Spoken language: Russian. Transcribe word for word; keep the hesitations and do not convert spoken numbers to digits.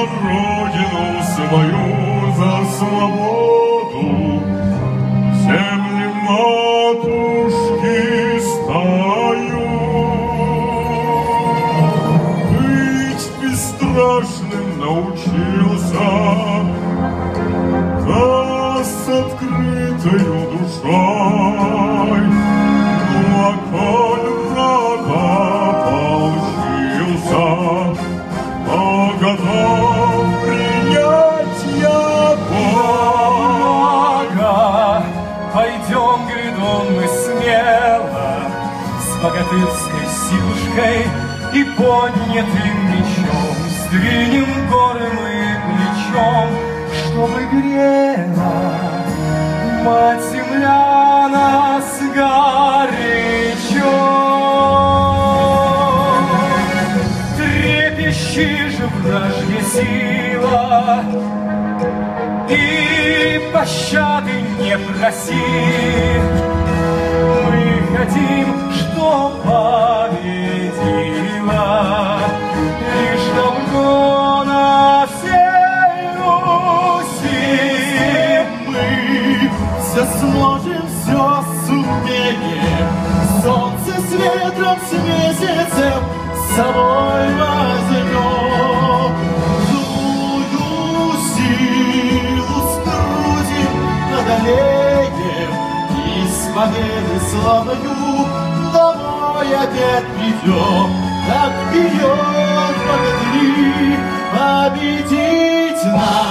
родину свою, за свободу, земли матушки стою. Быть бесстрашным научился, да с открытою душой. Ну а коль врага получился, то готов принять я Бога. Пойдем, грядом, мы смело, с богатырской силушкой и поднятым мечом сдвинем горы мы плечом, чтобы грела мать-земля нас горячо. Трепещи же, вражья сила, и пощады не проси. Мы хотим, что победила лишь Долгона всей Руси. Мы все сможем, все сумеем, солнце с ветром, с месяцем, с собой возьмем. Злую силу скрутим, одолеем, и с победы славною домой опять придем. Так вперед, богатыри, победить нас!